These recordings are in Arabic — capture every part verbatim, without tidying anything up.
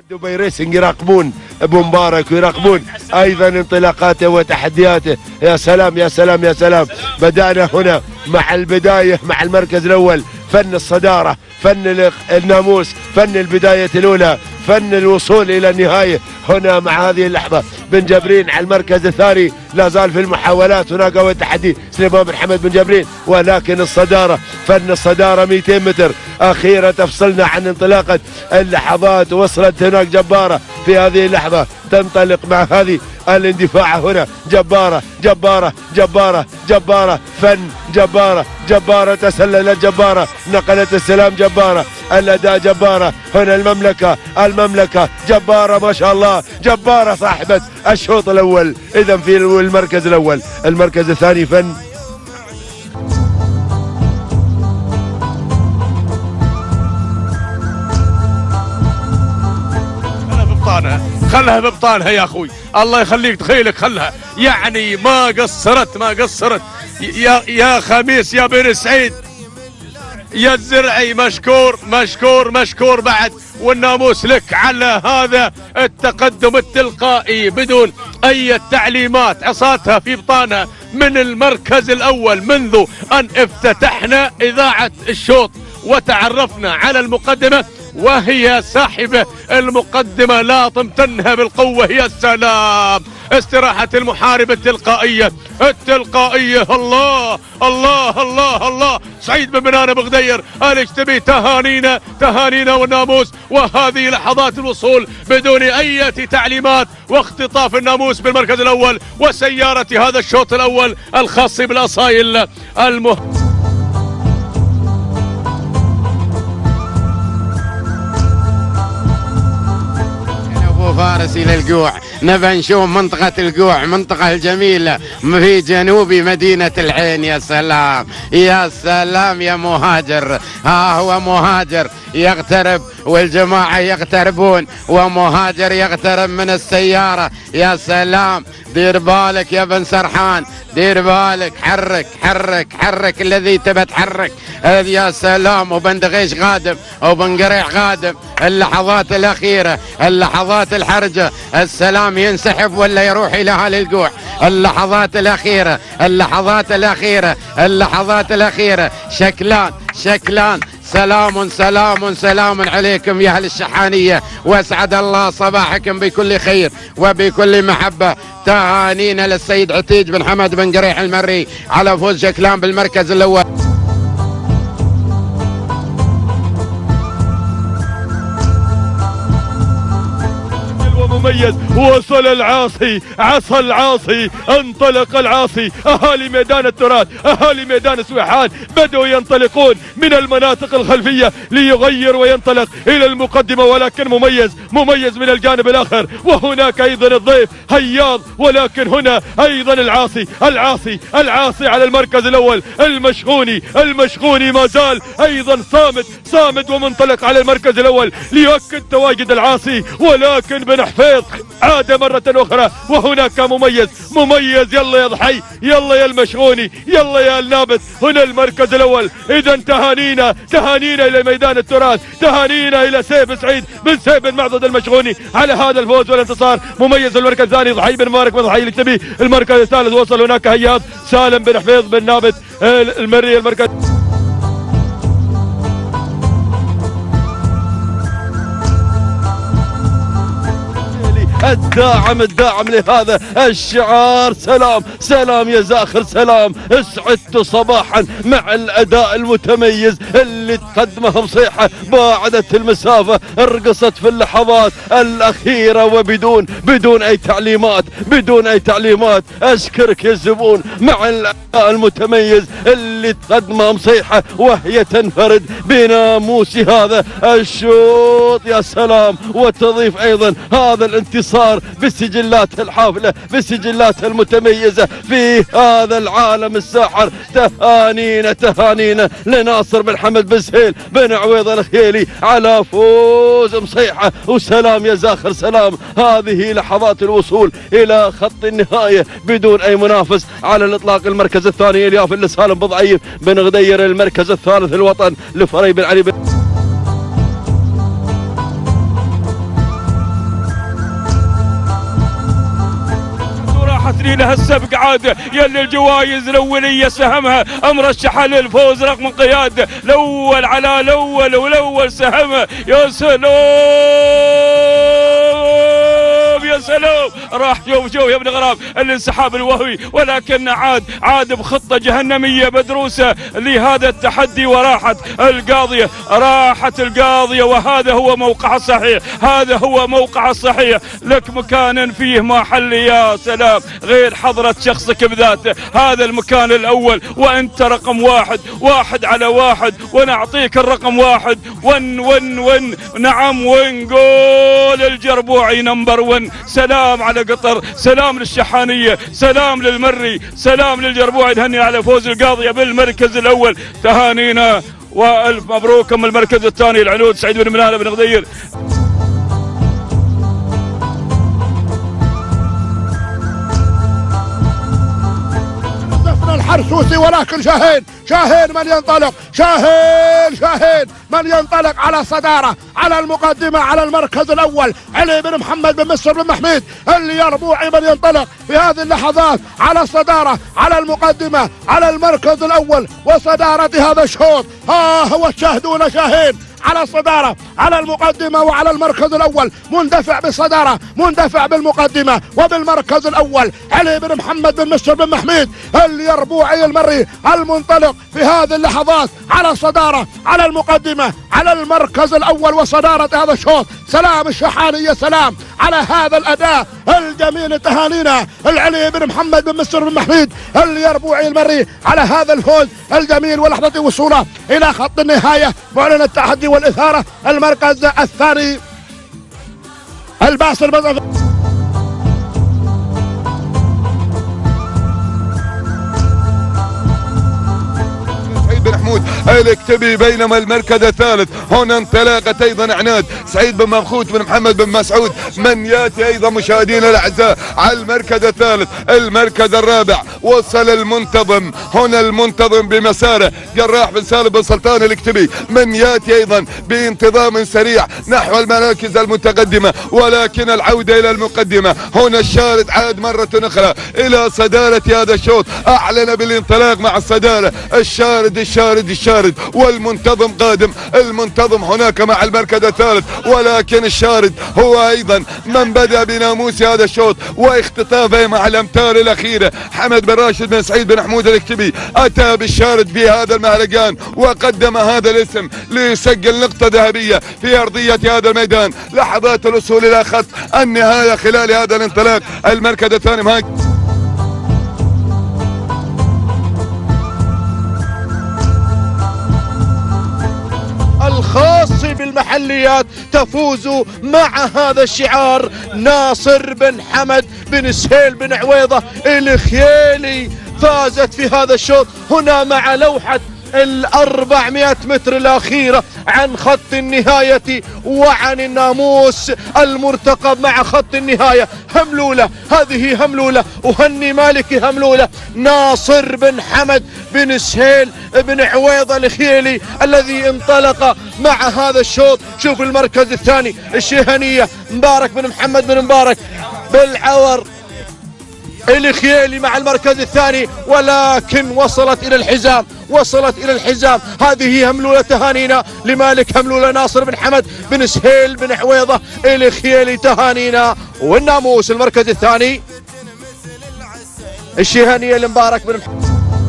دبي ريسنج يراقبون ابو مبارك ويراقبون ايضا انطلاقاته وتحدياته. يا سلام يا سلام يا سلام. بدأنا هنا مع البداية مع المركز الاول، فن الصدارة، فن الناموس، فن البداية الاولى، فن الوصول الى النهاية. هنا مع هذه اللحظة بن جبرين على المركز الثاني، لا زال في المحاولات، هناك هو التحدي سليمان بن حمد بن جبرين، ولكن الصدارة، فن الصدارة مئتين متر أخيرة تفصلنا عن انطلاقة اللحظات. وصلت هناك جبارة في هذه اللحظة، تنطلق مع هذه الاندفاع هنا. جبارة جبارة جبارة جبارة، فن جبارة جبارة، تسللت جبارة، نقلت السلام جبارة، الأداء جبارة. هنا المملكة المملكة جبارة ما شاء الله، جبارة صاحبة الشوط الأول. إذا في المركز الأول. المركز الثاني فن خلها ببطانها يا اخوي، الله يخليك تخيلك خلها، يعني ما قصرت ما قصرت يا يا خميس يا بن سعيد يا الزرعي، مشكور مشكور مشكور بعد، والناموس لك على هذا التقدم التلقائي بدون اي تعليمات، عصاتها في بطانها من المركز الاول منذ ان افتتحنا اذاعة الشوط وتعرفنا على المقدمة، وهي صاحبة المقدمة لا تمتنها بالقوة. يا سلام، استراحة المحارب التلقائية التلقائية. الله الله الله الله. سعيد بن بنان بغدير الاجتبي، تهانينا تهانينا والناموس. وهذه لحظات الوصول بدون اي تعليمات واختطاف الناموس بالمركز الاول وسيارة هذا الشوط الاول الخاص بالاصايل المه فارس الى القوع. نبى نشوف منطقة القوع، منطقة الجميلة في جنوب مدينة العين. يا سلام يا سلام يا مهاجر. ها هو مهاجر يقترب والجماعة يقتربون، ومهاجر يقترب من السيارة. يا سلام، دير بالك يا بن سرحان، دير بالك، حرك حرك حرك الذي تبى تحرك. يا سلام، وبن دغيش قادم وبن قريع قادم. اللحظات الأخيرة، اللحظات الحرجة، السلام ينسحب ولا يروح إلى أهل القوع. اللحظات الأخيرة اللحظات الأخيرة اللحظات الأخيرة. شكلان شكلان. سلام سلام سلام عليكم يا أهل الشحانية، واسعد الله صباحكم بكل خير وبكل محبة. تهانينا للسيد عتيج بن حمد بن قريح المري على فوز شكلان بالمركز الأول. مميز. وصل العاصي، عصى العاصي، انطلق العاصي. اهالي ميدان التراث، اهالي ميدان سويحان بدأوا ينطلقون من المناطق الخلفية ليغير وينطلق الى المقدمة، ولكن مميز مميز من الجانب الاخر. وهناك ايضا الضيف هياض، ولكن هنا ايضا العاصي العاصي العاصي على المركز الاول. المشغوني المشغوني ما زال ايضا صامد صامد ومنطلق على المركز الاول ليؤكد تواجد العاصي، ولكن بن حفيظ عاد مرة أخرى. وهناك مميز مميز. يلا يا ضحي، يلا يا المشغوني، يلا يا النابت. هنا المركز الأول. إذا تهانينا تهانينا إلى ميدان التراث، تهانينا إلى سيف سعيد بن سيف بن معضد المشغوني على هذا الفوز والانتصار. مميز المركز الثاني ضحي بن مبارك بن ضحي الاكتبي. المركز الثالث وصل هناك هياض سالم بن حفيظ بن نابت المري. المركز الداعم الداعم لهذا الشعار. سلام سلام يا زاخر، سلام. اسعدت صباحا مع الاداء المتميز اللي تقدمه بصيحه باعدت المسافه، رقصت في اللحظات الاخيره وبدون بدون اي تعليمات بدون اي تعليمات. اشكرك يا الزبون مع الاداء المتميز اللي تقدمه بصيحه وهي تنفرد بناموس هذا الشوط. يا سلام، وتضيف ايضا هذا الانتصار بالسجلات الحافلة بالسجلات المتميزة في هذا العالم الساحر. تهانينا تهانينا لناصر بن حمد بن سهيل بن عويض الخيلي على فوز مصيحة. وسلام يا زاخر، سلام. هذه لحظات الوصول إلى خط النهاية بدون أي منافس على الإطلاق. المركز الثاني الياف لسالم بن ضعيف بن غدير. المركز الثالث الوطن لفري بن علي بن يدري لها السبق عاد، يلي الجوائز الاوليه سهمها مرشحه للفوز رغم قياده الاول على الاول والاول سهمها. يا سلام يا سلام، راح شوف شوف يا ابن غرام الانسحاب الوهمي، ولكن عاد عاد بخطه جهنميه مدروسه لهذا التحدي، وراحت القاضيه راحت القاضيه وهذا هو موقعها الصحيح، هذا هو موقعها الصحيح. لك مكان فيه ما حل يا سلام غير حضره شخصك بذاته، هذا المكان الاول وانت رقم واحد، واحد على واحد، ونعطيك الرقم واحد ون ون ون نعم ونقول الجربوعي نمبر ون. سلام على قطر، سلام للشحانيه، سلام للمري، سلام للجربوعي، نهني على فوز القاضيه بالمركز الاول، تهانينا والف مبروك. من المركز الثاني العنود سعيد بن منال بن غدير. الحرسوسي، ولكن شاهين شاهين من ينطلق، شاهين شاهين من ينطلق على الصدارة، على المقدمة، على المركز الأول علي بن محمد بن مصر بن محميد اليربوعي من ينطلق في هذه اللحظات على الصدارة، على المقدمة، على المركز الأول وصدارة هذا الشوط. ها هو تشاهدون شاهين على الصدارة، على المقدمة وعلى المركز الأول، مندفع بالصدارة، مندفع بالمقدمة وبالمركز الأول علي بن محمد بن مصر بن محميد اليربوعي المري المنطلق في هذه اللحظات على الصدارة، على المقدمة، على المركز الأول وصدارة هذا الشوط. سلام الشحانية، سلام على هذا الأداء الجميل، تهانينا العلي بن محمد بن مصر بن محميد اليربوعي المري على هذا الفوز الجميل ولحظة وصوله إلى خط النهاية. معلن التحدي والإثارة المركز الثاني الباسل بن محمود الكتبي، بينما المركز الثالث هنا انطلاقة ايضا عناد سعيد بن مبخوت بن محمد بن مسعود من ياتي ايضا مشاهدينا الاعزاء على المركز الثالث. المركز الرابع وصل المنتظم، هنا المنتظم بمساره جراح بن سالم بن سلطان الكتبي من ياتي ايضا بانتظام سريع نحو المراكز المتقدمة، ولكن العودة الى المقدمة. هنا الشارد عاد مرة اخرى الى صدارة هذا الشوط، اعلن بالانطلاق مع الصدارة الشارد الشارد الشارد والمنتظم قادم. المنتظم هناك مع المركز الثالث، ولكن الشارد هو ايضا من بدأ بناموس هذا الشوط واختطافه مع الامتار الاخيرة. حمد بن راشد بن سعيد بن حمود الكتبي اتى بالشارد في هذا المهرجان وقدم هذا الاسم ليسجل نقطة ذهبية في ارضية هذا الميدان. لحظات الوصول الى خط النهاية خلال هذا الانطلاق. المركز الثاني مهاجم الخاص بالمحليات تفوز مع هذا الشعار ناصر بن حمد بن سهيل بن عويضة الخيالي. فازت في هذا الشوط هنا مع لوحة الأربعمائة متر الأخيرة عن خط النهاية وعن الناموس المرتقب مع خط النهاية. هملولة، هذه هملولة، وهني مالكي هملولة ناصر بن حمد بن سهيل بن عويضة الخيالي الذي انطلق مع هذا الشوط. شوف المركز الثاني الشيهانية مبارك بن محمد بن مبارك بالعور الخيالي مع المركز الثاني، ولكن وصلت إلى الحزام، وصلت إلى الحزام. هذه هملولة، تهانينا لمالك هملولة ناصر بن حمد بن سهيل بن عويضة الخيالي، تهانينا. والناموس المركز الثاني الشيهانية لمبارك بن محمد.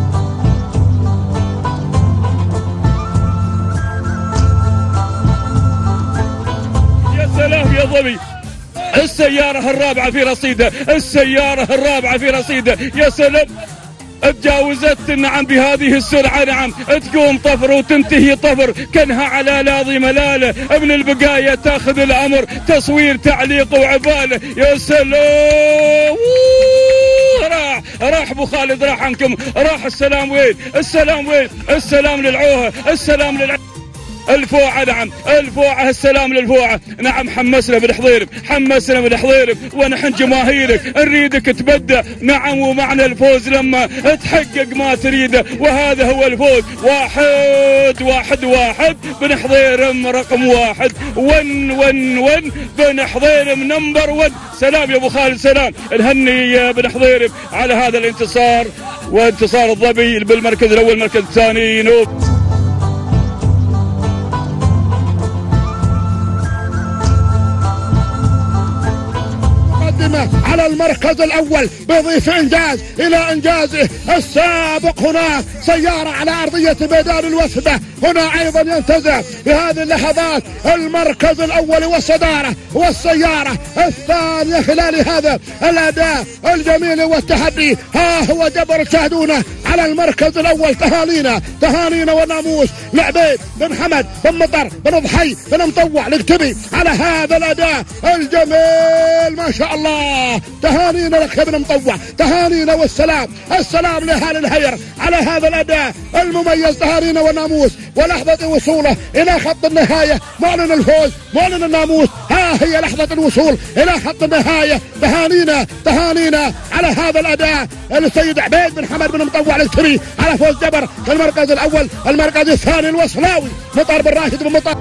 يا سلام يا ظبي، السيارة الرابعة في رصيده، السيارة الرابعة في رصيده. يا سلام، تجاوزت نعم بهذه السرعة، نعم تقوم طفر وتنتهي طفر كانها على لاضي ملاله. ابن البقاية تاخذ الامر، تصوير تعليق وعباله. يا سلام، راح راح ابو خالد، راح عنكم، راح. السلام وين؟ السلام وين؟ السلام للعوهة، السلام للع الفوعة نعم الفوعة السلام للفوعة نعم حمسنا بن حضيرب حمسنا بن حضيرب ونحن جماهيرك نريدك تبدأ نعم ومعنى الفوز لما تحقق ما تريده وهذا هو الفوز واحد واحد واحد بن حضيرم رقم واحد ون ون ون بن حضيرم نمبر ون. سلام يا ابو خالد سلام نهني يا بن حضيرم على هذا الانتصار وانتصار الظبي بالمركز الاول المركز الثاني نوب. على المركز الأول بيضيف إنجاز إلى إنجازه السابق. هناك سيارة على أرضية ميدان الوثبة هنا أيضا ينتزع بهذه اللحظات المركز الأول والصدارة والسيارة الثانية خلال هذا الأداء الجميل والتحدي. ها هو جبر تشاهدونه على المركز الأول. تهانينا تهانينا وناموس لعبيد بن حمد بن مطر بن ضحي بن مطوع نكتبي على هذا الأداء الجميل ما شاء الله. تهانينا لك يا ابن مطوع تهانينا والسلام السلام لأهالي الهير على هذا الأداء المميز. تهانينا والناموس ولحظة وصوله إلى خط النهاية معلن الفوز معلن الناموس. ها هي لحظة الوصول إلى خط النهاية. تهانينا تهانينا على هذا الأداء السيد عبيد بن حمد بن مطوع الكري على فوز جبر في المركز الأول. المركز الثاني الوصلاوي مطر بن راشد بن مطر.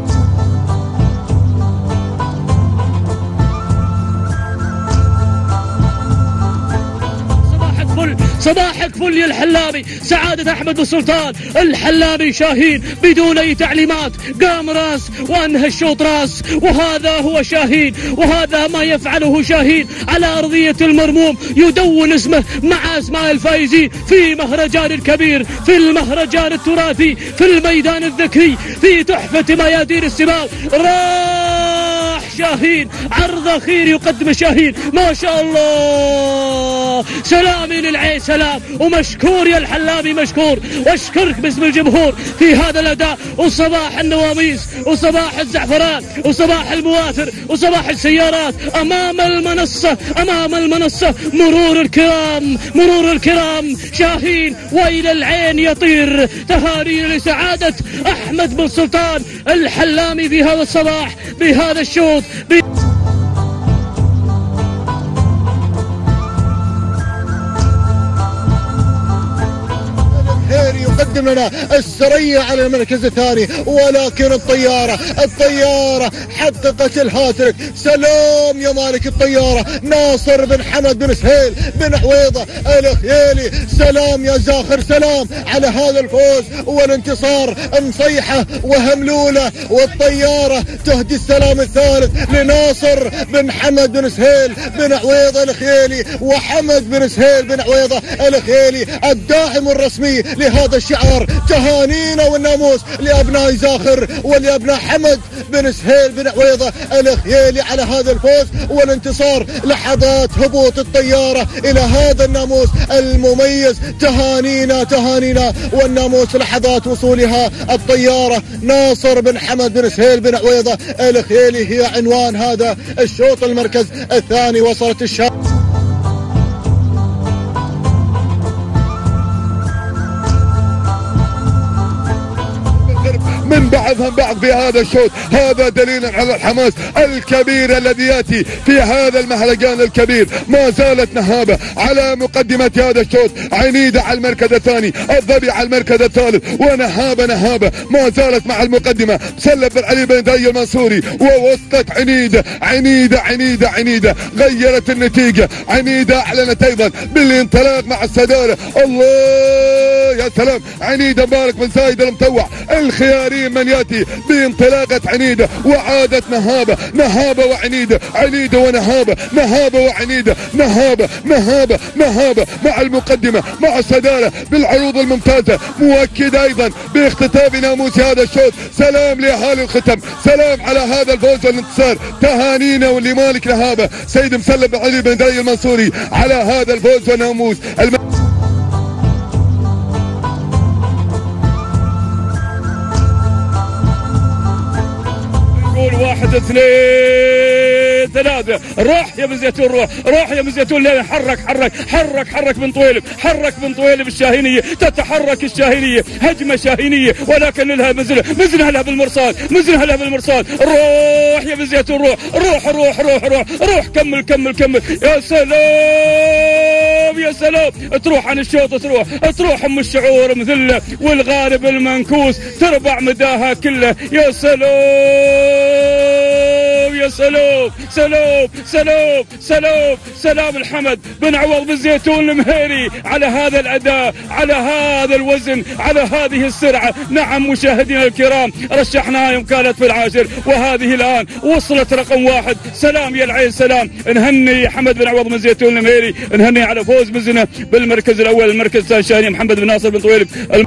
صباحك فل يا الحلامي سعادة أحمد بن سلطان الحلامي شاهين بدون أي تعليمات قام راس وأنهى الشوط راس وهذا هو شاهين وهذا ما يفعله شاهين على أرضية المرموم يدون اسمه مع أسماء الفائزين في مهرجان الكبير في المهرجان التراثي في الميدان الذكري في تحفة ميادين السباق. راح شاهين عرض أخير يقدم شاهين ما شاء الله. سلامي للعين سلام ومشكور يا الحلامي مشكور واشكرك باسم الجمهور في هذا الأداء وصباح النواميس وصباح الزعفران وصباح المواثر وصباح السيارات أمام المنصة أمام المنصة. مرور الكرام مرور الكرام شاهين وإلى العين يطير. تهاني لسعادة أحمد بن سلطان الحلامي في هذا الصباح بهذا الشوط. يقدم لنا السرية على المركز الثاني ولكن الطيارة الطيارة حققت الهاتريك. سلام يا مالك الطيارة ناصر بن حمد بن سهيل بن عويضة الخيالي. سلام يا زاخر سلام على هذا الفوز والانتصار. مصيحة وهملولة والطيارة تهدي السلام الثالث لناصر بن حمد بن سهيل بن عويضة الخيالي وحمد بن سهيل بن عويضة الخيالي الداعم الرسمي لهذا الشعار. تهانينا والناموس لأبناء زاخر ولأبناء حمد بن سهيل بن عويضة الخيالي على هذا الفوز والانتصار. لحظات هبوط الطيارة إلى هذا الناموس المميز. تهانينا تهانينا والناموس لحظات وصولها الطيارة ناصر بن حمد بن سهيل بن عويضة الخيالي هي عنوان هذا الشوط. المركز الثاني وصلت الشام من بعضهم بعض في هذا الشوط. هذا دليل على الحماس الكبير الذي ياتي في هذا المهرجان الكبير. ما زالت نهابة على مقدمة هذا الشوط. عنيدة على المركز الثاني الظبي على المركز الثالث ونهابة نهابة ما زالت مع المقدمة. سلف بن علي بن داي المنصوري ووسطت عنيدة عنيدة عنيدة عنيدة غيرت النتيجة. عنيدة اعلنت ايضا بالانطلاق مع الصدارة. الله يا سلام. عنيدة مبارك بن زايد المطوع الخياري من ياتي بانطلاقة عنيدة وعادت نهابة نهابة وعنيدة عنيدة ونهابة نهابة وعنيدة نهابة نهابة نهابة مع المقدمة مع الصدارة بالعروض الممتازة. مؤكد ايضا باختتام ناموس هذا الشوط. سلام لاهالي الختم سلام على هذا الفوز والانتصار. تهانينا واللي مالك نهابة سيد مسلم بن علي بن داي المنصوري على هذا الفوز وناموس الم... واحد اثنين اثنين ثلاثة. روح يا ابن زيتون، روح روح يا ابن زيتون. لا حرك حرك حرك حرك بن طويلب، حرك بن طويلب الشاهينية، تتحرك الشاهينية، هجمة شاهينية ولكن لها مزنة، مزنها لها بالمرصاد، مزنها لها بالمرصاد. روح يا ابن زيتون، روح روح روح روح روح روح كمل كمل كمل. يا سلام يا سلام، تروح عن الشوط، تروح تروح ام الشعور مثله والغالب المنكوس تربع مداها كله. يا سلام يا سلام سلام سلام سلام سلام الحمد بن عوض بن زيتون المهيري على هذا الأداء، على هذا الوزن، على هذه السرعة. نعم مشاهدينا الكرام، رشحناها يوم كانت في العاشر وهذه الآن وصلت رقم واحد. سلام يا العين سلام. نهني حمد بن عوض بن زيتون المهيري، نهني على فوز مزنة بالمركز الأول. المركز الثاني شاهين محمد بن ناصر بن طويلب.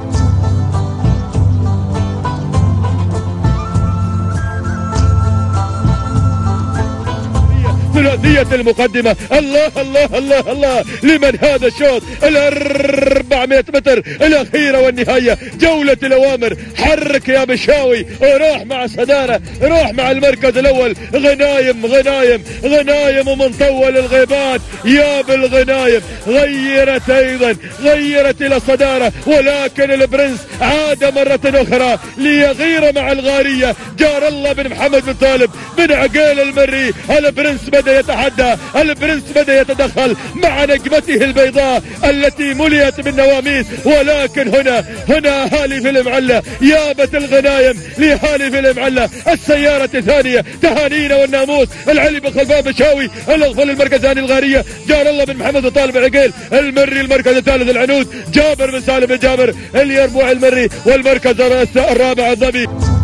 ثلاثية المقدمة. الله الله الله الله، لمن هذا الشوط الأربعمائة متر الأخيرة والنهاية. جولة الأوامر، حرك يا بشاوي، روح مع صدارة، روح مع المركز الأول. غنايم غنايم غنايم ومن طول الغيبات يا بالغنايم. غيرت أيضا، غيرت إلى الصدارة، ولكن البرنس عاد مرة أخرى ليغير مع الغارية. جار الله بن محمد بن طالب بن عقيل المري. البرنس بدأ يتحدى، البرنس بدأ يتدخل مع نجمته البيضاء التي مليت بالنواميس. ولكن هنا هنا هالي في المعلة، يابت الغنايم لهالي في المعلة. السيارة الثانية، تهانينا والناموس العلي بن خلفان بشاوي. الاغفل المركز الثاني الغارية جار الله بن محمد بن طالب العقيل المري. المركز الثالث العنود جابر بن سالم بن جابر اليربوع المري. والمركز الرابع الظبي.